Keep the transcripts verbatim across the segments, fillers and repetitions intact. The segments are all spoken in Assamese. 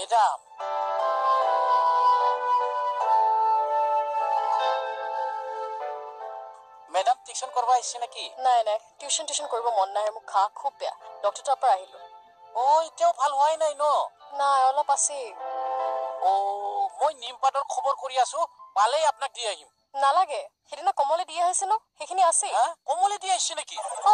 মেডাম মেডাম টিউশন করবা আইছে নাকি নাই নাই টিউশন টিউশন কৰিব মন নাই মোক খা খুব বেয়া ডক্টৰ তাৰ পৰা আহিলো ও এতিয়াও ভাল হয় নাই ন নাই অলপ আছে ও মই নিমপাতৰ খবৰ কৰি আছো পালেই আপোনাক দি আহিম নালাগে হেদিনা কমলে দিয়া হৈছে ন হেখিনি আছে হা কমলে দি আহিছে নাকি অ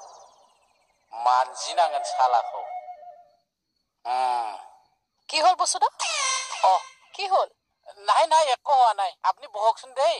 মানজি নাঙন সালাখো হুম কি হল বসুদা অ কি হল নাই নাই একো হোৱা নাই আপনি বহকচোন দেই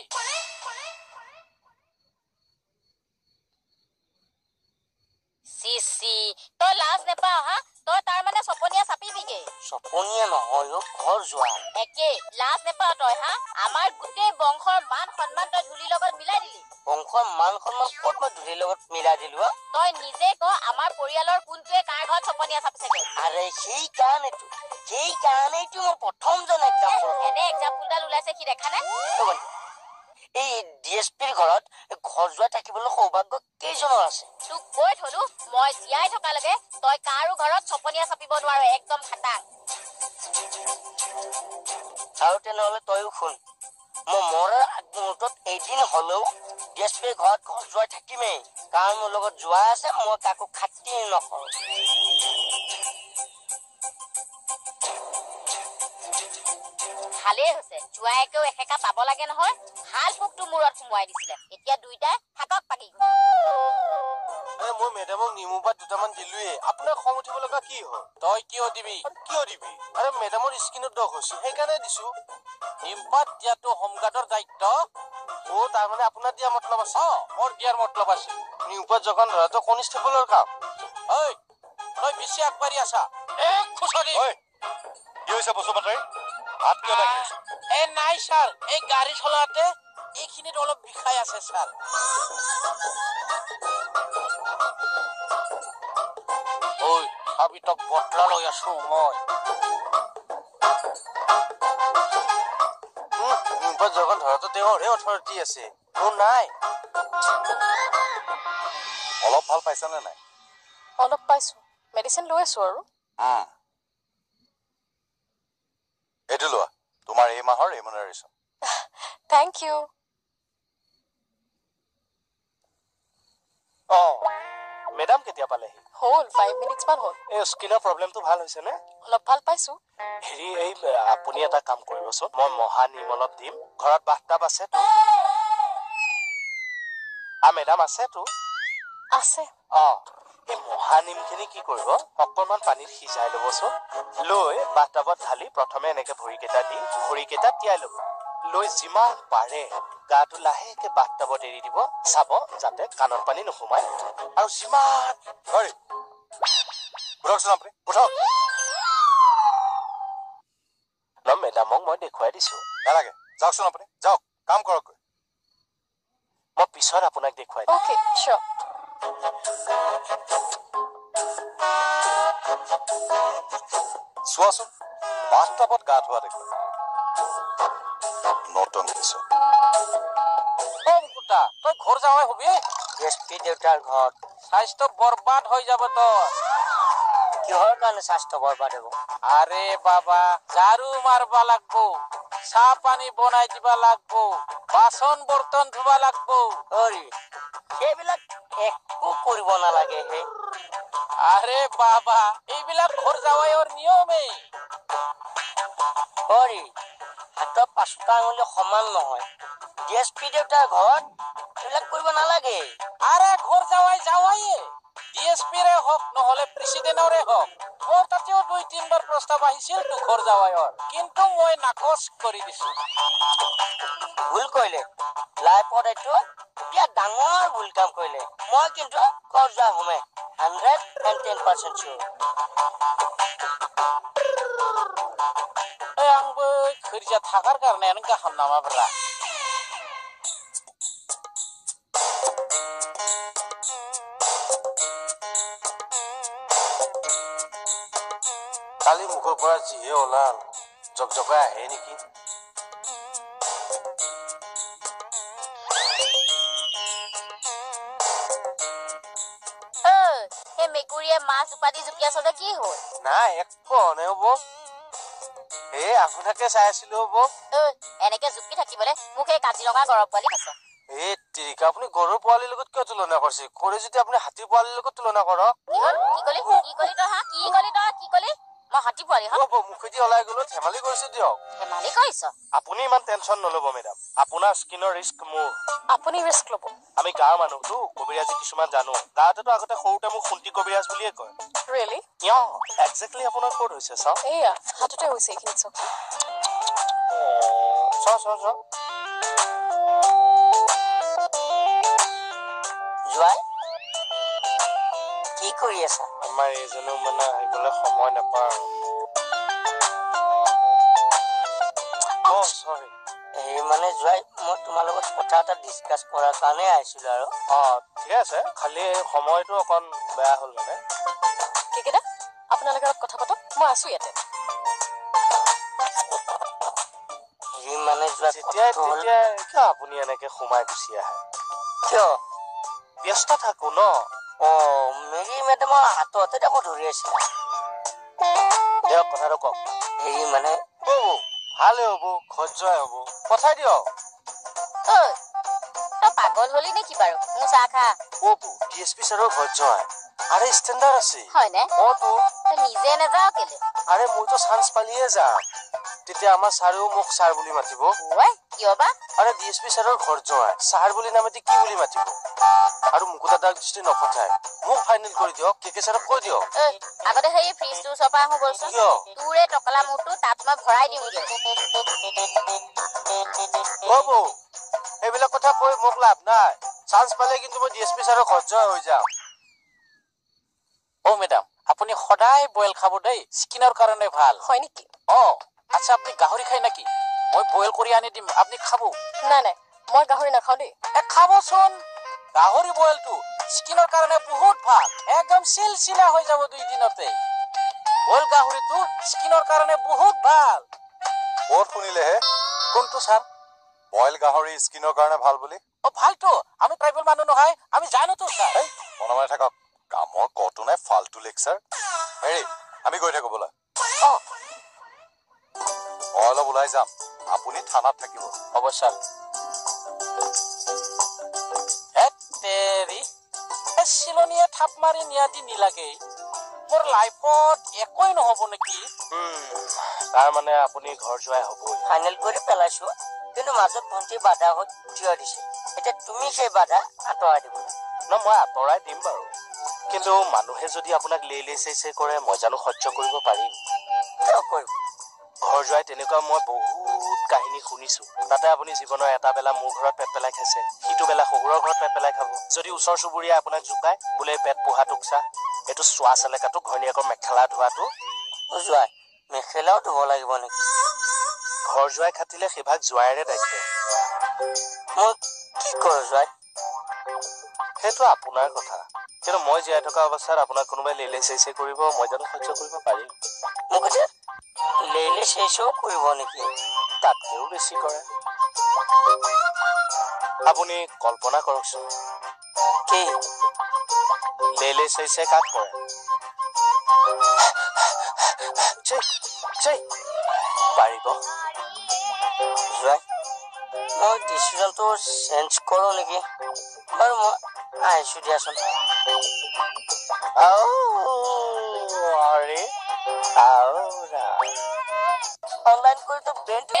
সি সি তই লাজ নেপা হা তই তাৰ মানে সপনিয়া চাপিবিগে সপনিয়া নহয় ঘৰ যোৱা একে লাজ নেপা তই হা আমাৰ গোটেই বংশৰ মান সন্মান তই ধুলি লগত মিলাই দিলি বংশৰ মান সন্মান ক'ত মই ধুলি লগত মিলাই দিলো তই নিজে ক আমাৰ পৰিয়ালৰ কোনটোৱে কাৰ ঘৰত সপনিয়া চাপিছেগে আৰে সেই কাৰণেটো সেই কাৰণেটো মই প্ৰথম জন এক্সাম্পল এনে এক্সাম্পলডাল ওলাইছে কি দেখা নাই এই ডিএসপিৰ ঘৰত ঘৰ যোৱা থাকিবলৈ সৌভাগ্য কেইজনৰ আছে তোক কৈ থলো মই জিয়াই থকা লগে তই কাৰো ঘৰত সপনিয়া চাপিব নোৱাৰো একদম খাটাং আৰু তেনেহ'লে তইও শুন মই মৰাৰ আগমুহূৰ্তত এদিন হ'লেও ডিএসপিৰ ঘৰত ঘৰ যোৱাই থাকিমেই কাৰণ মোৰ লগত যোৱা আছে মই কাকো খাতিৰ নকৰোঁ ভালেই হৈছে জুৱাইকেও একেকা পাব লাগে নহয় হাল পোকটো মূৰত সোমোৱাই দিছিলে এতিয়া দুইটাই থাকক পাকি এ মই মেডামক নিমুপাত দুটামান দিলোৱে আপোনাৰ খং উঠিব লগা কি হ'ল তই কিয় দিবি কিয় দিবি আৰে মেডামৰ স্কিনত দখ হৈছে সেইকাৰণে দিছো নিমপাত দিয়াটো হোমগাৰ্ডৰ দায়িত্ব ও তাৰ মানে আপোনাৰ দিয়া মতলব আছে মোৰ দিয়াৰ মতলব আছে নিমপাত যখন ধৰাটো কনিষ্টেবলৰ কাম ঐ তই বেছি আগবাঢ়ি আছা এক খুচৰি ঐ কি হৈছে বস্তু পাতৰি হাত কিয় লাগি আছে এ নাই ছাৰ এই গাড়ী চলাওঁতে এইখিনিত অলপ বিষাই আছে ছাৰ ঐ ভাবি তক বটলা লৈ আছো মই নিমপাত যখন ধৰাটো তেওঁৰহে অথৰিটি আছে মোৰ নাই অলপ ভাল পাইছানে নাই অলপ পাইছো মেডিচিন লৈ আছো আৰু এইটো লোৱা তোমাৰ এই মাহৰ ৰেমুনাৰেশ্যন থ্যাংক ইউ অ মেডাম কেতিয়া পালেহি হল পাঁচ মিনিটছ মান হল এই স্কিনৰ প্ৰব্লেমটো ভাল হৈছে নে অলপ ভাল পাইছো হেৰি এই আপুনি এটা কাম কৰিবচোন মই মহা নিম অলপ দিম ঘৰত বাথটাব আছে তো আ মেডাম আছে তো আছে অ এই মহা নিমখিনি কি কৰিব অকণমান পানীত সিজাই ল'বচোন লৈ বাথটাবত ঢালি প্ৰথমে এনেকে ভৰিকেইটা দি ভৰিকেইটা তিয়াই ল'ব লৈ যিমান পাৰে গাটো লাহেকে বাথটাবত এৰি দিব চাব যাতে কাণৰ পানী নোসোমায় আৰু যিমান হৰি উঠকচোন আপুনি উঠক ন মেডামক মই দেখুৱাই দিছো নালাগে যাওকচোন আপুনি যাওক কাম কৰক মই পিছত আপোনাক দেখুৱাই দিম ওকে শিওৰ চোৱাচোন বাথটাবত গা ধোৱা দেখুৱাই নতুন কিছু তই ঘৰ যাৱাই হবি এছপি দেউতাৰ ঘৰ স্বাস্থ্য বৰবাদ হৈ যাব তোৰ কিহৰ কাৰণে স্বাস্থ্য বৰবাদ হ'ব আৰে বাবা ঝাৰু মাৰবা লাগবো চাহ পানী বনাই দিবা লাগবো বাচন বৰ্তন ধুবা লাগবো অৰি সেইবিলাক একো কৰিব নালাগে হে আৰে বাবা এইবিলাক ঘৰ যাৱাইৰ নিয়মেই অৰি হাতৰ পাঁচটা আঙুলি সমান নহয় ডিএসপি দেউতাৰ ঘৰত এইবিলাক কৰিব নালাগে আৰে ঘৰ যাৱাই যাৱাইয়ে ডিএসপিৰে হওক নহলে প্ৰেচিডেণ্টৰে হওক মোৰ তাতেও দুই তিনবাৰ প্ৰস্তাৱ আহিছিল তো ঘৰ যাৱাইৰ কিন্তু মই নাকচ কৰি দিছো ভুল কৰিলে লাইফত এইটো বিৰাট ডাঙৰ ভুল কাম কৰিলে মই কিন্তু ঘৰ যোৱা হোমে হাণ্ড্ৰেড এণ্ড টেন পাৰ্চেণ্ট চিয়ৰ এই आंबो खोरिया थाखार गारनायानो गाहाम नामाब्रा কালি মুখৰ পৰা যিহে ওলাল জকজকাই আহে নেকি মেকুৰীয়ে মাছ উপাধি জুকি আছতে কি হ'ল নাই একো নহ'ব এ আপোনাকে চাই আছিলো হ'ব ঐ এনেকে জুপি থাকিবলৈ মোক এই কাজিৰঙা গৰম পোৱালি কৈছে এই তিৰিকা আপুনি গৰুৰ পোৱালিৰ লগত কিয় তুলনা কৰিছে কৰে যদি আপুনি হাতীৰ পোৱালিৰ লগত তুলনা কৰক কি হ'ল কি কলি কি কলি তই হা কি কলি তই কি কলি মই হাতী পোৱালি হা হ'ব মুখেদি ওলাই গ'লো ধেমালি কৰিছো দিয়ক ধেমালি কৰিছ আপুনি ইমান টেনচন নল'ব মেডাম আপোনাৰ স্কিনৰ ৰিস্ক মোৰ আপুনি ৰিস্ক ল'ব আমি গাঁৱৰ মানুহটো কবিৰাজি কিছুমান জানো গাঁৱতেতো আগতে সৰুতে মোক খুন্তি কবিৰাজ বুলিয়ে কয় ৰিয়েলি একজেক্টলি আপোনাৰ ক'ত হৈছে চাওক এয়া হাততে হৈছে এইখিনি চাওক চাও চাও চাও জোৱাই কি কৰি আছা আমাৰ এইজনেও মানে আহিবলৈ সময় নাপায় অ সৰি এই মানে জোৱাই মই তোমাৰ লগত কথা এটা ডিছকাছ কৰাৰ কাৰণে আহিছিলো আৰু অ ঠিক আছে খালি সময়টো অকণ বেয়া হ'ল মানে কি কেইটা আপোনালোকে অলপ কথা পাতক মই আছো ইয়াতে হেৰি মানে জোৱাই তেতিয়াই কথাটো হ'ল- তেতিয়াই কিয় আপুনি এনেকে সোমাই গুচি আহে কিয় ব্যস্ত থাকো ন অ মেৰী মেডামৰ হাততে দেখো ধৰি আছিলা দিয়ক কথাটো কওক হেৰি মানে হ'ব ভালে হ'ব ঘৰত যোৱাই হ'ব পঠাই দিয়ক ঐ তই পাগল হলি নেকি বাৰু মোৰ চাহ খা হ'ব ডি এছ পি ছাৰৰ ঘৰত যোৱাই আৰে ষ্টেণ্ডাৰ্ড আছে হয়নে অতো তই নিজে নাযাৱ কেলে আৰে মইতো চান্স পালিয়ে যাম তেতিয়া আমাৰ ছাৰেও মোক ছাৰ বুলি মাতিব ঐ কিয় বা আৰে ডি এছ পি ছাৰৰ ঘৰত যোৱাই ছাৰ বুলি নামাতি কি বুলি মাতিব আৰু মোকো দাদাক দৃষ্টি নপঠায় মোক ফাইনেল কৰি দিয়ক কে কে ছাৰক কৈ দিয়ক ঐ আগতে সেই ফ্ৰিজটোৰ ওচৰৰ পৰা আহো বলচোন কিয় তোৰ এই টকলা মূৰটো তাত মই ভৰাই দিওঁগে হ'ব এইবিলাক কথা কৈ মোক লাভ নাই চান্স পালে কিন্তু মই ডি এছ পি ছাৰৰ ঘৰত যোৱা হৈ যাম অ মেডাম আপুনি সদায় বইল খাব দেই স্কিনৰ কাৰণে ভাল হয় নেকি অ আচ্ছা আপুনি গাহৰি খায় নেকি মই বইল কৰি আনি দিম আপুনি খাব নাই নাই মই গাহৰি নাখাওঁ দেই এ খাবচোন গাহৰি বইলটো স্কিনৰ কাৰণে বহুত ভাল একদম চিল চিলা হৈ যাব দুই দিনতে বইল গাহৰিটো স্কিনৰ কাৰণে বহুত ভাল ক'ত শুনিলেহে কোনটো ছাৰ বইল গাহৰি স্কিনৰ কাৰণে ভাল বুলি অ ভালতো আমি ট্ৰাইবেল মানুহ নহয় আমি জানোতো ছাৰ এই মনে মনে থাকক কামৰ কতো নাই ফাল্টু লেকচাৰ হেৰি আমি গৈ থাকো বোলা অ মই অলপ ওলাই যাম আপুনি থানাত থাকিব হ'ব ছাৰ তেৰি চিলনীয়ে থাপ মাৰি নিয়াদি নিলাগে মোৰ লাইফত একোৱেই নহ'ব নেকি তাৰ মানে আপুনি ঘৰ যোৱাই হ'বই ফাইনেল কৰি পেলাইছো কিন্তু মাজত ভণ্টি বাধা হৈ থিয় দিছে এতিয়া তুমি সেই বাধা আঁতৰাই দিব ন মই আঁতৰাই দিম বাৰু কিন্তু মানুহে যদি আপোনাক লে লে চে চে কৰে মই জানো সহ্য কৰিব পাৰিম কিয় কৰিব ঘৰ যোৱাই তেনেকুৱা মই বহুত কাহিনী শুনিছো তাতে আপুনি জীৱনৰ এটা বেলা মোৰ ঘৰত পেট পেলাই খাইছে সিটো বেলা শহুৰৰ ঘৰত পেট পেলাই খাব যদি ওচৰ চুবুৰীয়া আপোনাক জোকায় বোলে পেট পোহা টুকচা এইটো চোৱা চেলেকাটো ঘৈণীয়েকৰ মেখেলা ধোৱাটো জোৱাই মেখেলাও ধুব লাগিব নেকি ঘৰ যোৱাই খাটিলে সেইভাগ জোৱাইৰে দায়িত্ব মই কি কৰো জোৱাই সেইটো আপোনাৰ কথা কিন্তু মই জীয়াই থকা অৱস্থাত আপোনাক কোনোবাই লেলে চেই চেই কৰিব মই জানো সহ্য কৰিব পাৰিম মোক এতিয়া লেইলে চেইচেও কৰিব নেকি তাতকেও বেছি কৰে আপুনি কল্পনা কৰকচোন কি লেলে চেই চেই কাক কৰে পাৰিব জোৱাই মই ডিচিজনটো চেঞ্জ কৰো নেকি বাৰু মই আহিছো দিয়াচোন আৰে অনলাইন কৰিতো ব্ৰেইনটো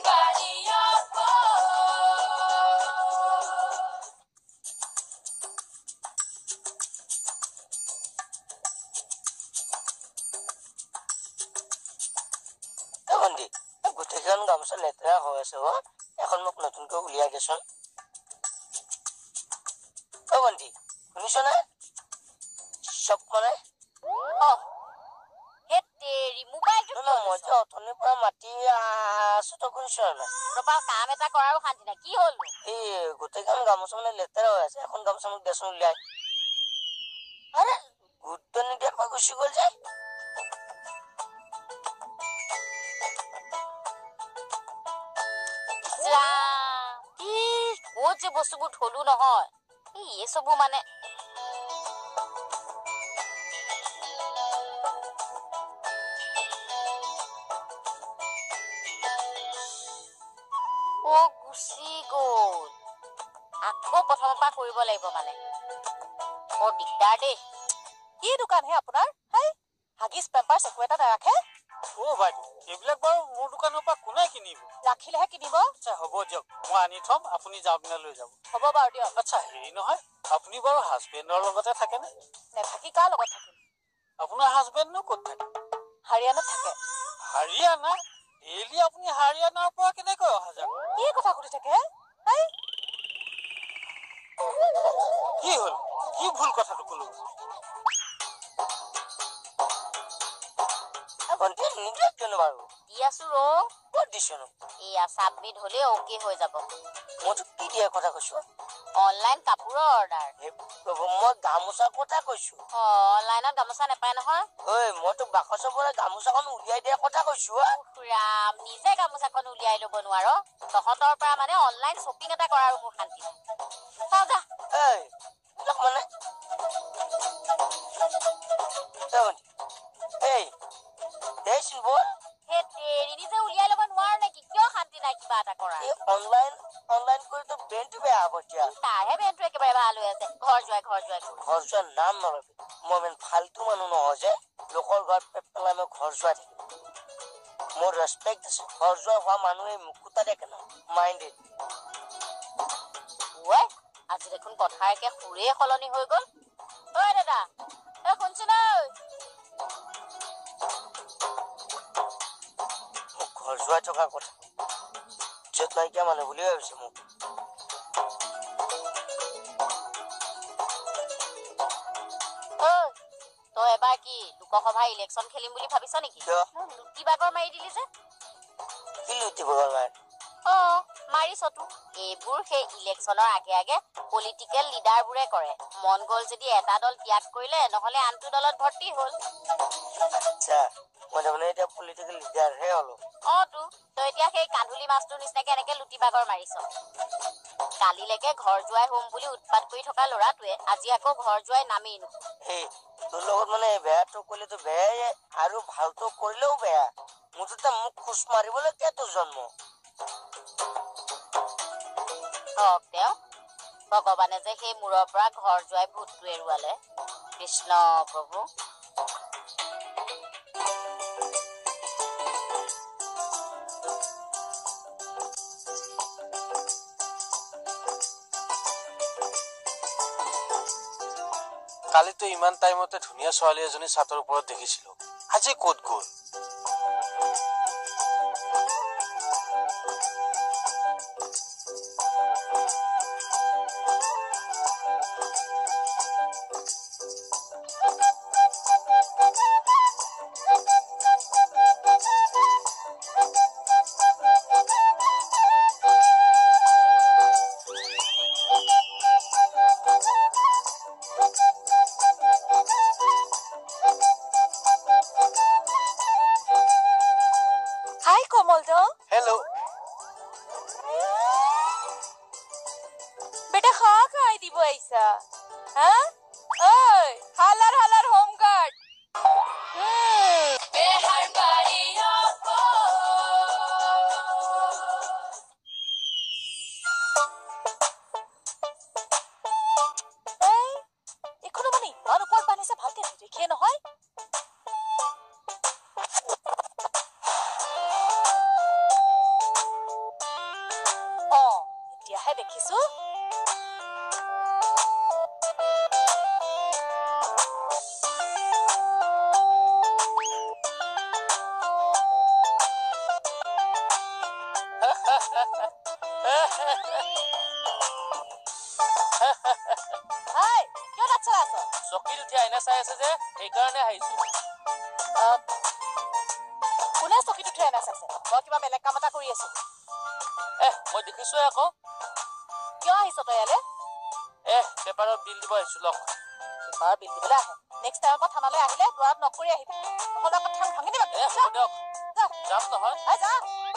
গোটেইখন গামোচা লেতেৰা হৈ আছে অ এখন মোক নতুনকৈ উলিয়াই দেচোন অ ভণ্টি শুনিছ নে চব মানে হে তেৰি মোবাইলটো ন মই যে অথনিৰ পৰা মাতি আছো তই শুনিছ নাই ৰবা কাম এটা কৰাৰো শান্তি নাই কি হ'ল এই গোটেইখন গামোচা মানে লেতেৰা হৈ আছে এখন গামোচা মোক দেচোন উলিয়াই আৰে গুৰুত্ব নিদিয়াকৈ গুচি গ'ল যে ক'ত যে বস্তুবোৰ থলো নহয় এই চবু মানে কৰিব লাগিব মানে বৰ দিগদাৰ দেই কি দোকান হে আপোনাৰ হাই হাগিছ পেম্পাৰ্ছ একো এটা নাৰাখে ও বাইদেউ এইবিলাক বাৰু মোৰ দোকানৰ পৰা কোনে কিনিব ৰাখিলেহে কিনিব আচ্ছা হ'ব দিয়ক মই আনি থম আপুনি যাওক না লৈ যাব হ'ব বাৰু দিয়ক আচ্ছা হেৰি নহয় আপুনি বাৰু হাজবেণ্ডৰ লগতে থাকেনে নেথাকি কাৰ লগত থাকিম আপোনাৰ হাজবেণ্ডনো ক'ত থাকে হাৰিয়ানাত থাকে হাৰিয়ানা ডেইলি আপুনি হাৰিয়ানাৰ পৰা কেনেকৈ অহা যায় কি কথা সুধি থাকে হাই কি হ'ল কি ভুল কথাটো ক'লো ভণ্টি নিদিয়ক কিয়নো বাৰু দি আছো ৰ ক'ত দিছোনো এয়া চাবমিট হ'লে অ'কে হৈ যাব মইতো কি দিয়া কথা কৈছো অনলাইন কাপোৰৰ অৰ্ডাৰ হে প্ৰভু মই গামোচাৰ কথা কৈছো অ অনলাইনত গামোচা নাপায় নহয় ঐ মইতো বাকচৰ পৰা গামোচাখন উলিয়াই দিয়া কথা কৈছো ৰাম নিজে গামোচাখন উলিয়াই ল'ব নোৱাৰ তহঁতৰ পৰা মানে অনলাইন শ্বপিং এটা কৰাৰ মোৰ শান্তি চাও যা এই লগ মানে এই দেচোন বল হে তেৰি নিজে উলিয়াই ল'ব নোৱাৰ নেকি কিয় শান্তি নাই কিবা এটা কৰা এই অনলাইন অনলাইন কৰিতো ব্ৰেইনটো বেয়া হ'ব এতিয়া তাৰহে বেনটো একেবাৰে ভাল হৈ আছে ঘৰ যোৱাই ঘৰ যোৱাই ঘৰ যোৱাৰ নাম নলবি মই ইমান ফাল্টু মানুহ নহয় যে লোকৰ ঘৰত পেলাই মই ঘৰ যোৱাই থাকিম মোৰ ৰেচপেক্ট আছে ঘৰ যোৱা হোৱা মানুহে মুকুতা দেখে ন মাইণ্ডেড ঐ আজি দেখোন কথা একে সুৰে সলনি হৈ গ'ল ঐ দাদা এ শুনছোন ঐ মোক ঘৰ যোৱাই থকাৰ কথা য'ত নাইকিয়া মানুহ বুলি ভাবিছে মোক তই এবাৰ কি লোকসভা ইলেকশ্যন খেলিম বুলি ভাবিছ নেকি লুটি বাগৰ মাৰি দিলি যে কি লুটিব গ'ল নাই অ মাৰিছতো এইবোৰ সেই ইলেকশ্যনৰ আগে আগে পলিটিকেল লিডাৰবোৰে কৰে মন গ'ল যদি এটা দল ত্যাগ কৰিলে নহ'লে আনটো দলত ভৰ্তি হ'ল আচ্ছা মই তাৰমানে এতিয়া পলিটিকেল লিডাৰহে হ'লো অ তো তই এতিয়া সেই কান্ধুলি মাছটোৰ নিচিনাকে এনেকে লুটি বাগৰ মাৰিছ কালিলৈকে ঘৰ যোৱাই হোম বুলি উৎপাত কৰি থকা ল'ৰাটোৱে আজি আকৌ ঘৰ যোৱাই নামেই নো এই তোৰ লগত মানে বেয়াটো কৰিলেতো বেয়াই আৰু ভালটো কৰিলেও বেয়া মুঠতে মোক খোজ মাৰিবলৈ কিয় তোৰ জন্ম হওক তেওঁ ভগৱানে যে সেই মূৰৰ পৰা ঘৰ যোৱাই ভূতটো এৰুৱালে কৃষ্ণ প্ৰভু কালিতো ইমান টাইমতে ধুনীয়া ছোৱালী এজনী ছাতৰ ওপৰত দেখিছিলো আজি ক'ত গ'ল চকীত উঠি আইনা চাই আছে যে সেইকাৰণে আহিছো কোনে চকীত উঠি আইনা চাইছে মই কিবা বেলেগ কাম এটা কৰি আছো এহ মই দেখিছো আকৌ কিয় আহিছ তই ইয়ালে এহ পেপাৰত বিল দিব আহিছো লওক পেপাৰ বিল দিবলৈ আহে নেক্সট টাইমৰ পৰা থানালৈ আহিলে দুৱাৰত নক কৰি আহিবি নহ'লে আকৌ থান ভাঙি দিবা এহ হ'ব দিয়ক যাম নহয় যা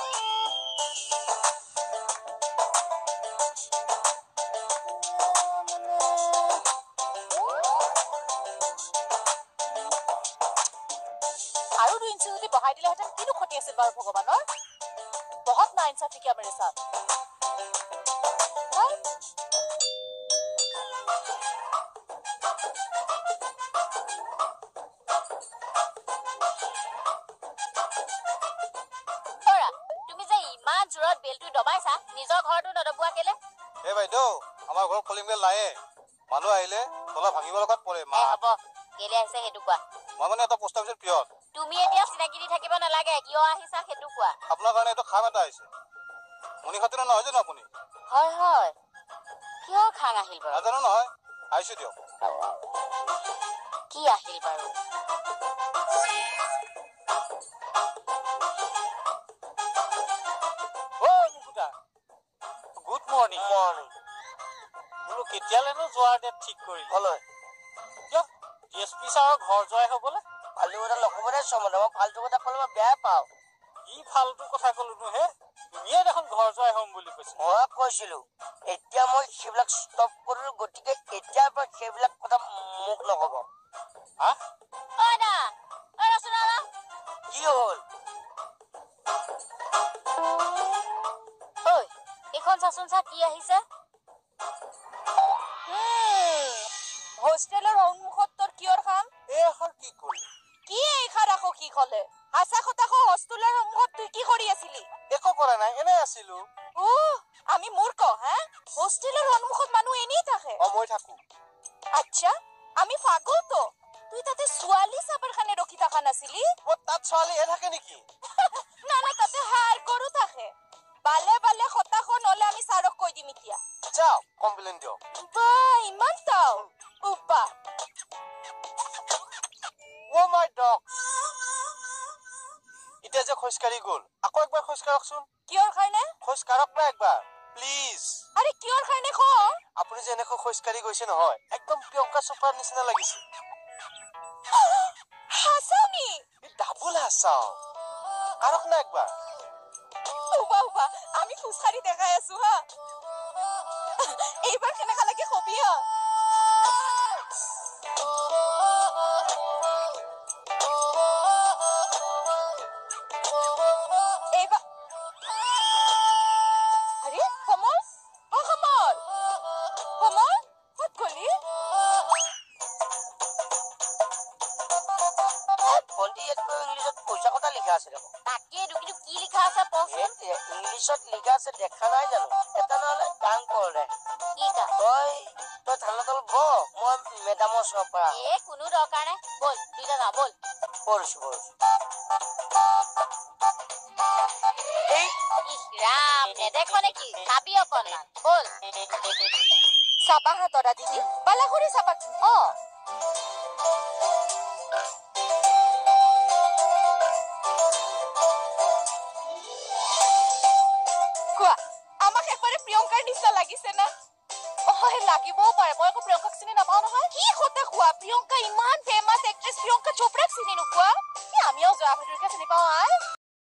আৰু দুই ইঞ্চি যদি বহাই দিলেহেঁতেন কিনো ক্ষতি আছিল বাৰু ভগৱানৰ বহুত না ইনচাফি কিয়া মেৰে সাথ খুৰা তুমি যে ইমান জোৰত বেলটো দবাইছা নিজৰ ঘৰটো নদবোৱা কেলে এ বাইদেউ আমাৰ ঘৰ কলিং বেল নায়ে মানুহ আহিলে তলা ভাঙিব লগাত পৰে মা এ হ'ব কেলে আহিছে সেইটো কোৱা মই মানে এটা পোষ্ট অফিচৰ পিয়ন তুমি এতিয়া চিনাকি দি থাকিব নালাগে কিয় আহিছা সেইটো কোৱা আপোনাৰ কাৰণে এইটো খাম এটা আহিছে মনি খাতিৰ নহয় জানো আপুনি হয় হয় কিয় খাং আহিল বাৰু নাজানো নহয় আহিছো দিয়ক কি আহিল বাৰু অ মুকুতা গুড মৰ্নিং মৰ্নিং বোলো কেতিয়ালেনো যোৱাৰ ডেট ঠিক কৰিলে কলৈ কিয় ডি এছ পি ছাৰৰ ঘৰ যোৱাই হ'বলে ফাল্টু কথা নকবনে চমতে মই ফাল্টু কথা ক'লে মই বেয়া পাওঁ কি ফাল্টু কথা ক'লোনো হে তুমিয়ে দেখোন ঘৰ যোৱাই হ'ম বুলি কৈছে মই কৈছিলো এতিয়া মই সেইবিলাক ষ্টপ কৰিলো গতিকে এতিয়াৰ পৰা সেইবিলাক কথা মোক নকব হা ঐ না ঐ ৰচোন ৰ কি হ'ল ঐ এইখন চাচোন চা কি আহিছে হোষ্টেলৰ সন্মুখত তোৰ কিয়ৰ খাম এই আখৰ কি কৰিলি কি এইখাৰ আকৌ কি ক'লে হাঁচা খতাকো হোষ্টেলৰ সন্মুখত তুই কি কৰি আছিলি একো কৰা নাই এনে আছিলো ও আমি মূৰ্খ হা হোষ্টেলৰ সন্মুখত মানুহ এনেই থাকে অ মই থাকো আচ্ছা আমি পাগল তো তুই তাতে ছোৱালী চাবৰ কাৰণে ৰখি থকা নাছিলি অ তাত ছোৱালী এ থাকে নেকি না না তাতে হাৰ গৰু থাকে বালে বালে খতাখন হ'লে আমি ছাৰক কৈ দিম এতিয়া যাও কমপ্লেইন দিয়ক বা ইমান তাও উবা অ মাই ডগ এতিয়া যে খোজকাঢ়ি গ'ল আকৌ একবাৰ খোজ কাঢ়কচোন কিয়ৰ কাৰণে খোজ কাঢ়ক না একবাৰ প্লিজ আৰে কিয়ৰ কাৰণে ক আপুনি যে এনেকৈ খোজকাঢ়ি গৈছে নহয় একদম প্ৰিয়ংকা চোপ্ৰাৰ নিচিনা লাগিছে হাসাওনি ডাবুল হাসাও কাঢ়ক না একবাৰ উবা উবা আমি খোজকাঢ়ি দেখাই আছো হা এইবাৰ কেনেকা লাগে কবি হা এইবাৰ আৰে কমল অ কমল কমল ক'ত গলি ভণ্টি ইয়াতকৈ ইংলিছত পইচা কথা লিখা আছে দেখোন তাকেইতো কিন্তু কি লিখা আছে পচোন ইংলিছত লিখা আছে দেখা নাই জানো এটা নহ'লে কাম কৰ দে কি কা তই তই ঠাণ্ডা তলত ব মই মেডামৰ ওচৰৰ পৰা এ কোনো দৰকাৰ নাই বল দুইটা যাওঁ বল পৰিছো পৰিছো এই ইস ৰাম নেদেখ নেকি চাবি অকণমান বল চাবা হা তৰা দিদি বালা কৰি চাবা অ কোৱা আমাক একবাৰে প্ৰিয়ংকাৰ নিচিনা লাগিছে না অ লাগিবও পাৰে মই আকৌ প্ৰিয়ংকাক চিনি নাপাওঁ নহয় কি কথা কোৱা প্ৰিয়ংকা ইমান ফেমাছ এক্ট্ৰেছ প্ৰিয়ংকা চোপ্ৰাক চিনি নোপোৱা আমিও যোৱা ভিতৰকে চিনি পাওঁ আই